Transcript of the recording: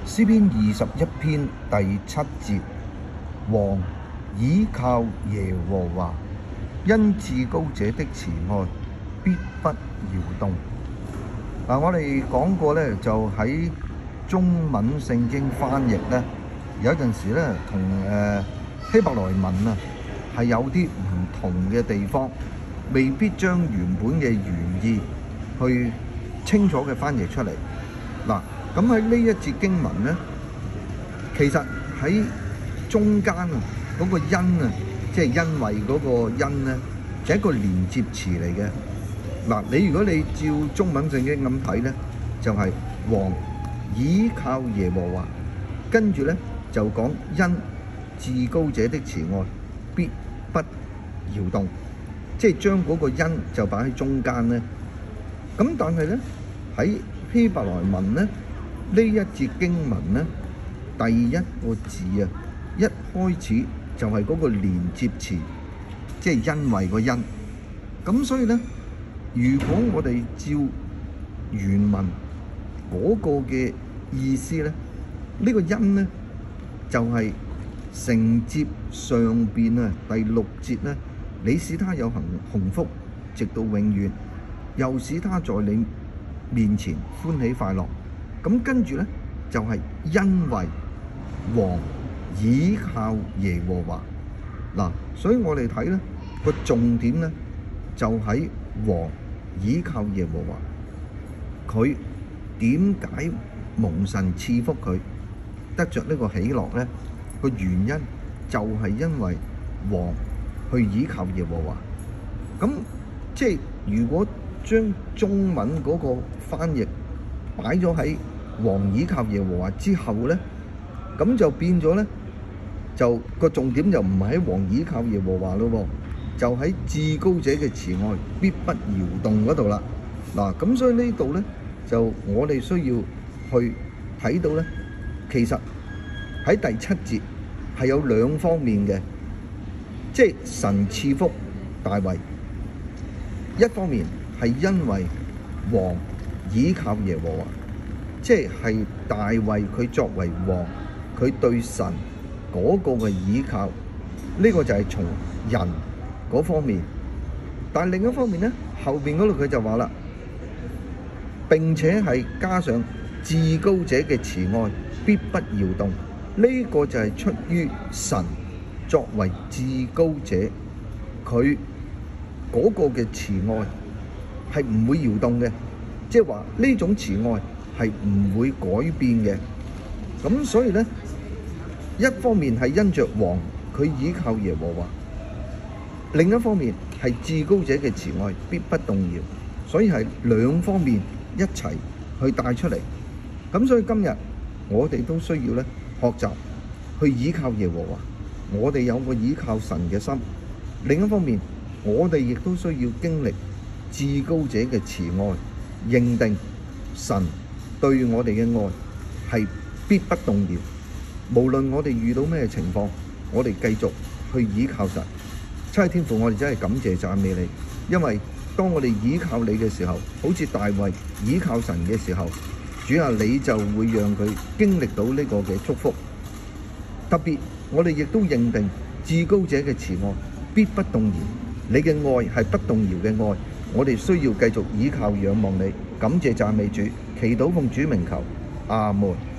詩篇21篇第7節，王倚靠耶和華，因至高者的慈愛必不搖動。我哋講過咧，就喺中文聖經翻譯咧，有陣時咧同希伯來文啊係有啲唔同嘅地方，未必將原本嘅原意去清楚嘅翻譯出嚟。咁喺呢一節經文咧，其實喺中間啊嗰個因啊，即係因為嗰個因咧，就係一個連接詞嚟嘅。如果你照中文聖經咁睇咧，就係王倚靠耶和華，跟住咧就講因至高者的慈愛必不搖動，即係將嗰個因就擺喺中間咧。咁但係咧喺希伯來文咧，呢一節經文咧，第一個字啊，一開始就係嗰個連接詞，即係因為個因。咁所以咧，如果我哋照原文嗰個嘅意思咧，呢個因咧就係承接上邊啊第6節咧，你使他有鴻福，直到永遠，又使他在你面前歡喜快樂。咁跟住咧就係因為王倚靠耶和華。所以我哋睇咧個重點咧就喺王倚靠耶和華，佢點解蒙神賜福佢得着呢個喜樂咧？個原因就係因為王去倚靠耶和華。咁即係如果將中文嗰個翻譯擺咗喺王倚靠耶和華之後咧，咁就變咗咧，就個重點就唔係喺王倚靠耶和華咯，就喺至高者嘅慈愛必不搖動嗰度啦。咁所以呢度咧，就我哋需要去睇到咧，其實喺第7節係有兩方面嘅，即係神賜福大衛，一方面係因為王倚靠耶和華，即係大衛佢作為王，佢對神嗰個嘅倚靠，呢個就係從人嗰方面。但另一方面咧，後邊嗰度佢就話啦，並且係加上至高者嘅慈愛必不搖動，呢個就係出於神作為至高者，佢嗰個嘅慈愛係唔會搖動嘅，即係話呢種慈愛係唔會改變嘅。咁所以咧，一方面係因着王佢倚靠耶和華，另一方面係至高者嘅慈愛必不動搖，所以係兩方面一齊去帶出嚟。咁所以今日我哋都需要咧學習去倚靠耶和華，我哋有個倚靠神嘅心。另一方面，我哋亦都需要經歷至高者嘅慈愛，認定神對我哋嘅愛係必不動搖。無論我哋遇到咩情況，我哋繼續去倚靠神。親愛天父，我哋真係感謝讚美你，因為當我哋倚靠你嘅時候，好似大衛倚靠神嘅時候，主啊，你就會讓佢經歷到呢個嘅祝福。特別我哋亦都認定至高者嘅慈愛必不動搖，你嘅愛係不動搖嘅愛，我哋需要繼續倚靠仰望你。感謝讚美主，祈禱奉主名求，阿門。